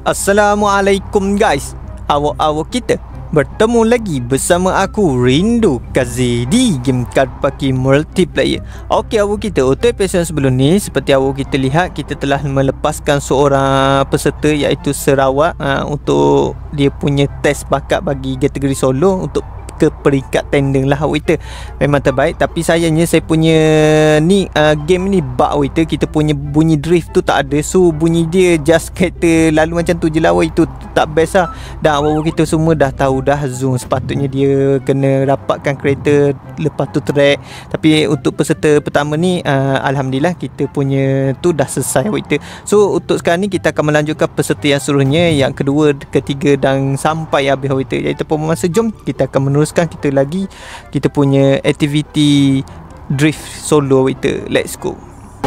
Assalamualaikum guys. Awak-awak kita bertemu lagi bersama aku Rindu Kazedi game card pakai multiplayer. Okey awak kita, untuk episod sebelum ni seperti awak kita lihat, kita telah melepaskan seorang peserta iaitu Sarawak untuk dia punya test bakat bagi kategori solo untuk ke peringkat tanding lah waiter. Memang terbaik, tapi sayangnya saya punya ni game ni bug waiter. Kita punya bunyi drift tu tak ada, so bunyi dia just kata lalu macam tu je lah itu tak best lah. Dan awak kita semua dah tahu dah zoom sepatutnya dia kena rapatkan kereta lepas tu track. Tapi untuk peserta pertama ni alhamdulillah kita punya tu dah selesai waiter. So untuk sekarang ni kita akan melanjutkan peserta yang seterusnya, yang kedua, ketiga dan sampai habis waiter. Iaitu masa jom kita akan meneruskan kita lagi kita punya aktiviti drift solo waiter. Let's go.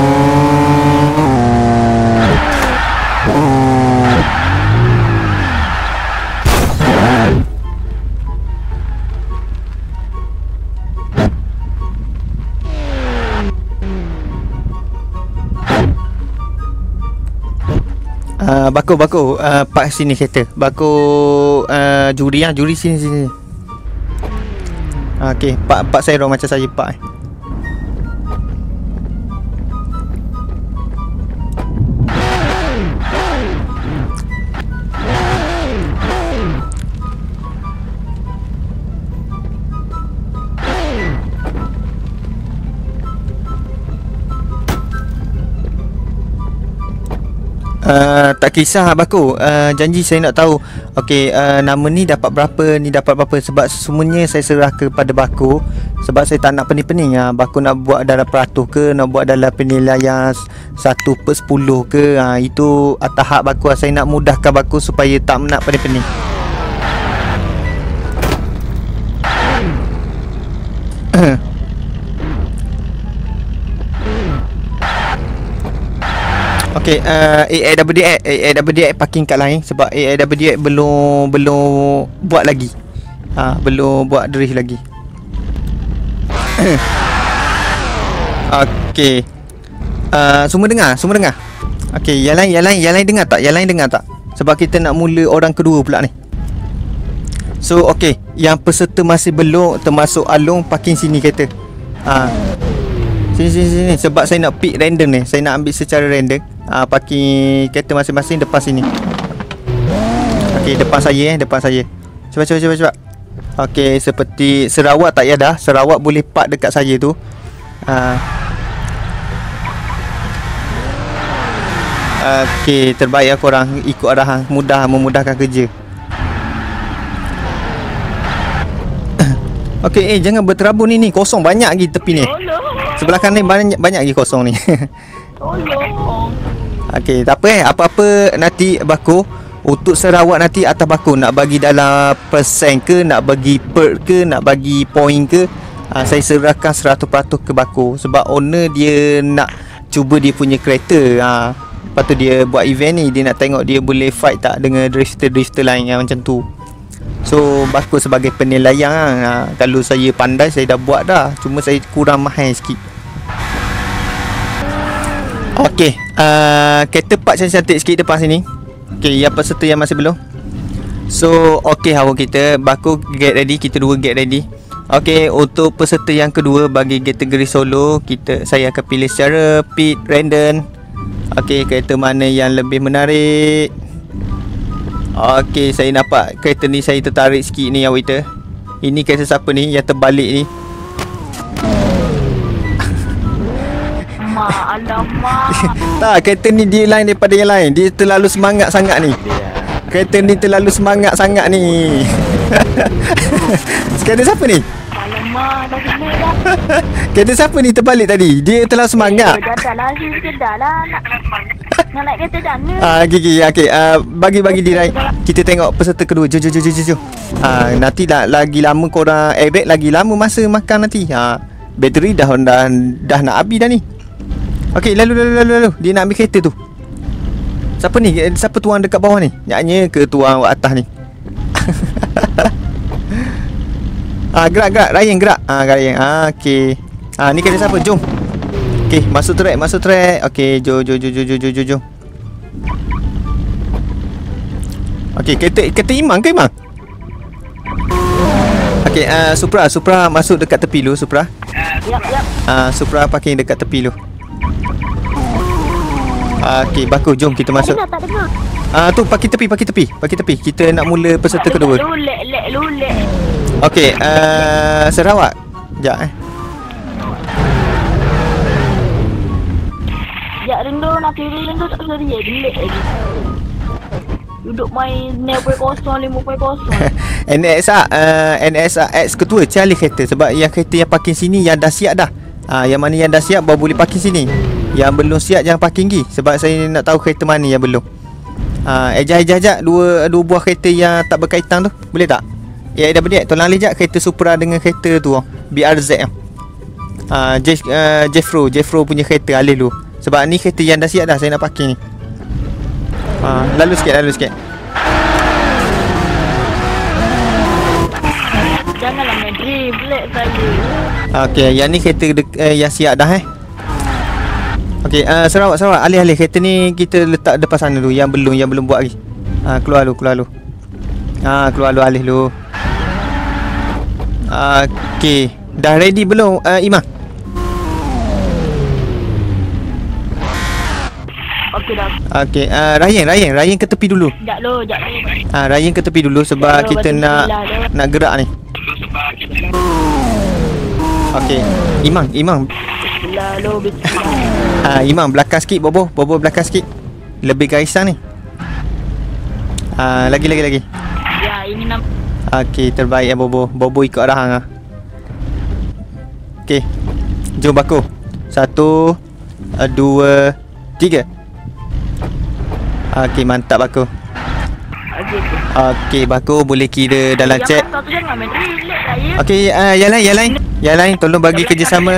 Bako pak sini kereta. Bako juri juri sini. Okey, pak saya macam saya pak. Tak kisah Baku, janji saya nak tahu. Okey, nama ni dapat berapa, ni dapat berapa. Sebab semuanya saya serah kepada Baku. Sebab saya tak nak pening-pening. Baku nak buat dalam peratus ke, nak buat dalam penilaian 1/10 ke, itu atas hak Baku. Saya nak mudahkan Baku supaya tak nak pening-pening. Okey, AWD parking kat lain sebab AWD belum buat lagi. Belum buat drift lagi. Okey. Semua dengar? Okey, yang lain dengar tak? Yang lain dengar tak? Sebab kita nak mula orang kedua pula ni. So okey, yang peserta masih belum termasuk Along parking sini kereta. Sini sebab saya nak pick random ni. Saya nak ambil secara random. Parking kereta masing-masing depan sini. Okey, depan saya. Cepat. Okey, seperti Sarawak tak payah dah. Sarawak boleh park dekat saya tu. Okey, terbaik korang ikut arahan, memudahkan kerja. Okey, jangan berterabur ni kosong banyak lagi tepi ni. Sebelah kanan ni banyak lagi kosong ni. Okey, tak apa apa-apa nanti Baku. Untuk Sarawak nanti atas Baku nak bagi dalam persen ke, nak bagi per ke, nak bagi point ke, saya serahkan 100% ke Baku. Sebab owner dia nak cuba dia punya kereta. Lepas tu dia buat event ni, dia nak tengok dia boleh fight tak dengan drifter lain macam tu. So Baku sebagai penilaian. Kalau saya pandai saya dah buat dah, cuma saya kurang mahal sikit. Okey, kereta park cantik sikit depan sini. Okey, yang peserta yang masih belum. So okey awak kita, Baku get ready, kita dua get ready. Okey, untuk peserta yang kedua bagi kategori solo, saya akan pilih secara pit random. Okey, kereta mana yang lebih menarik. Okey, saya nampak kereta ni saya tertarik sikit ni awak kita. Ini kereta siapa ni yang terbalik ni? Alamak. Tak, kereta ni dia lain daripada yang lain. Dia terlalu semangat sangat ni. Kereta ni terlalu semangat sangat ni. Kereta siapa ni? Alamak, dah kena dah. Kereta siapa ni terbalik tadi? Dia terlalu semangat. Dah lari ke dah lah. Nak naik kereta jana. Okey. Bagi diri. Kita tengok peserta kedua. Jom. Nanti lagi lama korang airbag, lagi lama masa makan nanti. Bateri dah nak habis dah ni. Okey, lalu. Dia nak ambil kereta tu. Siapa ni? Siapa tuang dekat bawah ni? Nyaknya ke tuang atas ni? Gerak. Ryan gerak. Ryan. Okey. Ni kereta siapa? Jom. Okey, masuk track. Okey, jom. Okey, kereta Imam ke Imam? Okey, Supra masuk dekat tepi lu, Supra. Yap. Supra parking dekat tepi lu. Okey, bagus, jom kita masuk. Tak dengar. Tu parking tepi. Kita nak mula peserta kedua. Lulek. Okey, Sarawak. Sekejap Sekejap rindu nak kiri rindu tak sedar dia. Lelek lagi. Duduk main 0.0, 5.0. NSA X ketua cari kereta. Sebab yang kereta yang parking sini yang dah siap dah. Yang mana yang dah siap baru boleh parking sini. Yang belum siap jangan parking lagi. Sebab saya nak tahu kereta mana yang belum. Ejak dua buah kereta yang tak berkaitan tu. Boleh tak? Ya, dah berdek. Tolong alih jap kereta Supra dengan kereta tu BRZ. Jeffro punya kereta alih lu. Sebab ni kereta yang dah siap dah saya nak parking ni. Lalu sikit. Janganlah main dribble saya. Okey, yang ni kereta yang siap dah Okey, Sarawak alih kereta ni kita letak depan sana dulu yang belum buat lagi. Keluar lu. Keluar lu alih lu. Okey, dah ready belum Imam? Okey dah. Okey, Ryan ke tepi dulu. Sekejap lu. Ryan ke tepi dulu sebab kita nak gerak ni. Okey, Imam. Lalu Imam belakang sikit, Bobo belakang sikit. Lebih garisan ni. Lagi. ya ini nam. Okey, terbaik Bobo ikut arahan Okey, jom baku. 1 2 3. Okey, mantap baku. Okey, baku boleh kira dalam chat. Okey, yang lain tolong bagi kerjasama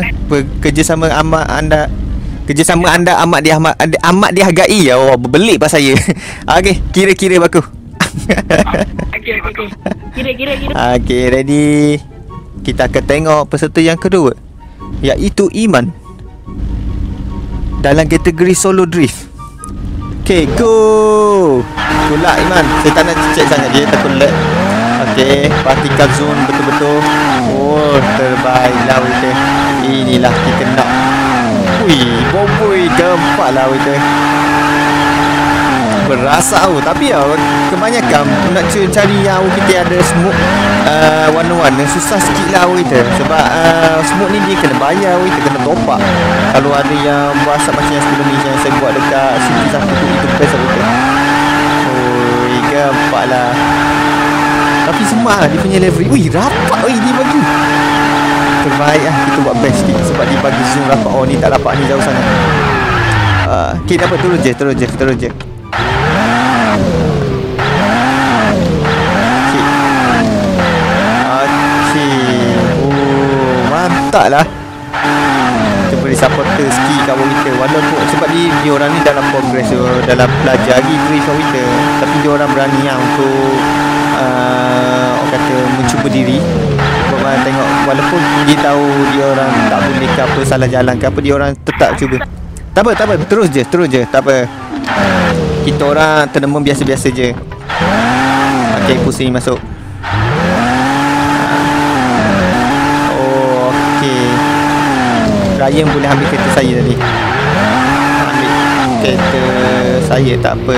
anda amat dihargai. Berbelit pasal saya. Okey, kira baku. Okey. Kira. Okey, ready. Kita akan tengok peserta yang kedua, iaitu Iman dalam kategori solo drift. Okey, go. Tolak Iman. Saya tak nak check sangat je, takut lag. Okey, partikel zone betul-betul. Oh, terbaiklah kita. Inilah kita nak. Boboy gampaklah kita. Berasa tapi kebanyakan nak cari yang kita ada smoke warna-warna susah sikit lah kita. Sebab smoke ni dia kena bayar, kita kena top up. Kalau ada yang WhatsApp macam yang sebelum ni yang saya buat dekat City satu tu, itu best lah kita. Gampang lah. Tapi semua dia punya level. Rapat dia bagi. Terbaik lah kita buat best sikit. Sebab dia bagi zoom rapat. Ni tak rapat ni jauh sangat. Okay, dapat terus je. Okay. Mantap lah. Kita boleh supporter ski kat bawah kita. Walaupun sebab dia orang ni dalam progress, dalam belajar lagi drift kat kita. Tapi dia orang berani lah untuk orang kata mencuba diri. Tengok walaupun dia tahu dia orang tak boleh ke apa, salah jalan ke apa, dia orang tetap cuba. Tak apa, terus je. Tak apa. Kita orang tenema biasa-biasa je. Okey, pusing masuk. Okey. Ryan boleh ambil kereta saya tadi. Ambil kereta saya, tak apa.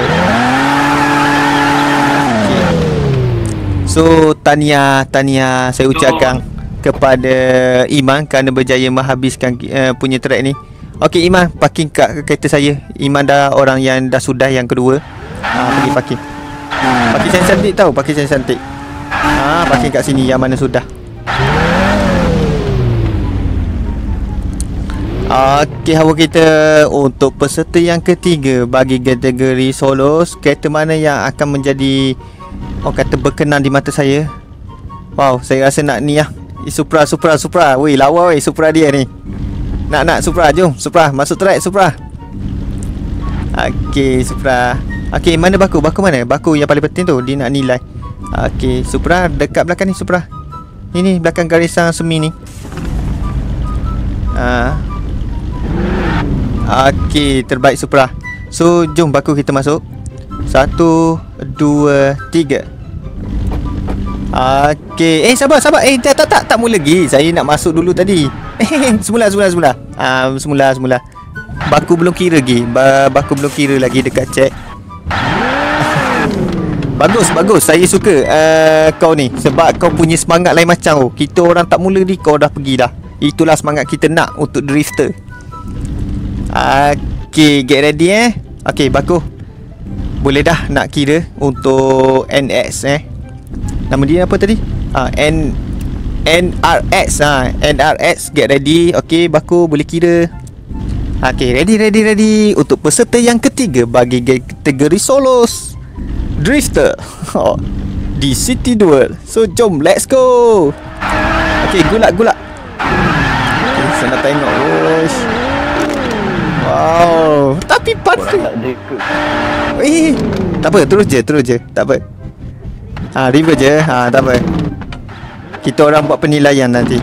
Okey. So, tahniah saya ucapkan kepada Iman kerana berjaya menghabiskan punya track ni. Okey, Iman parking kat kereta saya. Iman dah orang yang dah sudah yang kedua. Pergi parking. Parking saya cantik tahu, parking saya cantik. Parking kat sini yang mana sudah. Okey, hawa kita untuk peserta yang ketiga bagi kategori solos. Kereta mana yang akan menjadi kata berkenan di mata saya? Wow, saya rasa nak ni lah. Supra. Weh, lawa weh Supra dia ni. Nak Supra, jom Supra, masuk track Supra. Okey, Supra. Okey, mana baku mana? Baku yang paling penting tu, dia nak nilai. Okey, Supra dekat belakang ni Supra. Ini belakang garisan semi ni. Okey, terbaik Supra. So, jom baku kita masuk. 1 2, 3. Okey. Sabar. Tak mula lagi. Saya nak masuk dulu tadi. Semula. Semula. Baku belum kira lagi. Baku belum kira lagi dekat chat. Bagus. Saya suka kau ni. Sebab kau punya semangat lain macam. Kita orang tak mula ni, kau dah pergi dah. Itulah semangat kita nak untuk drifter. Okey, get ready Okey, baku. Boleh dah nak kira untuk NX Nama dia apa tadi? NRX NRX, get ready. Okey, baku boleh kira. Okey, ready untuk peserta yang ketiga bagi kategori solos drifter di City Duel. So jom, let's go. Okey, gulak. Okay, saya nak tengok. Wow, tapi patut. Tak apa, terus je. Tak apa. River je. Tak apa. Kita orang buat penilaian nanti.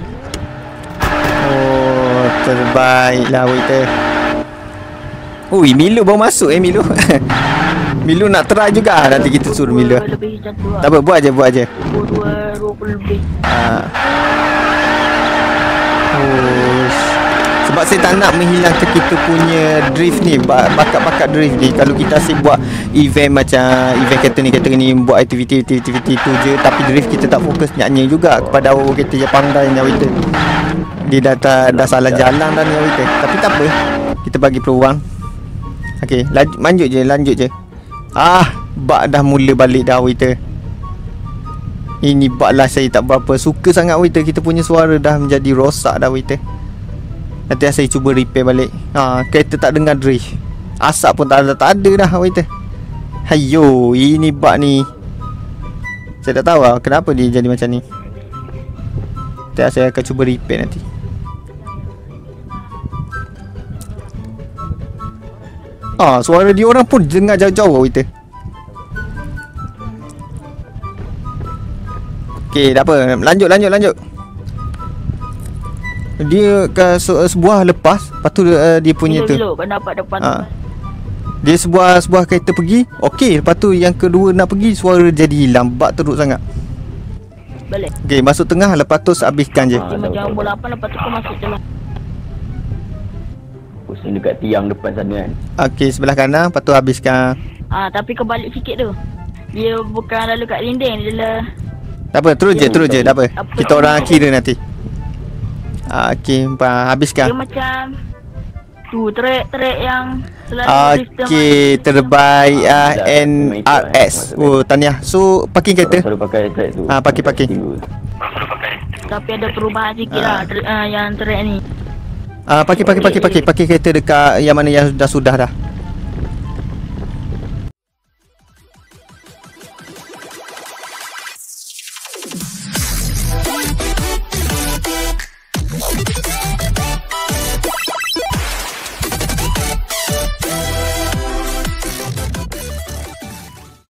Oh, terbaiklah waiter. Ui, Milo baru masuk Milo. Milo nak try juga. Nanti kita suruh Milo. Tak apa, buat je. 20 lebih. Sebab saya tak nak menghilangkan kita punya drift ni, bakat-bakat drift ni. Kalau kita asyik buat event macam event kereta ni buat aktiviti tu je, tapi drift kita tak fokus nyanyi juga kepada awak kereta yang pandai ni waiter. Dia dah salah jalan dah ni waiter. Tapi tak apa, kita bagi peluang. Okey, lanjut je. Bak dah mula balik dah waiter. Ini bak lah saya tak berapa suka sangat waiter. Kita punya suara dah menjadi rosak dah waiter. Nanti saya cuba repair balik. Kereta tak dengar drift. Asap pun tak ada dah waiter. Hayo, ini bak ni saya tak tahu kenapa dia jadi macam ni. Nanti saya akan cuba repair nanti. Suara dia orang pun dengar jauh-jauh waiter. Okey, tak apa. Lanjut. Dia ke sebuah lepas. Lepas tu dia punya tu. Kau dapat depan. Dia sebuah kereta pergi. Okey, lepas tu yang kedua nak pergi, suara jadi hilang. Bak teruk sangat. Balik. Okey, masuk tengah. Lepas tu habiskan je. Macam bola 8. Lepas tu kau masuk je lah. Pusing dekat tiang depan sana kan. Okey, sebelah kanan. Lepas tu habiskan. Tapi kau balik sikit tu. Dia bukan lalu kat dinding. Dia lah. Tak apa, terus je. Tak apa. Kita orang kira nanti. Okey, habiskan. Dia macam tu trek yang selalu drifter. Okey, terbaik NRS. Tahniah. So, parking kereta. Selalu pakai track tu. Parking. Tapi ada perubahan sikit lah yang trek ni. Parking kereta dekat yang mana yang sudah dah.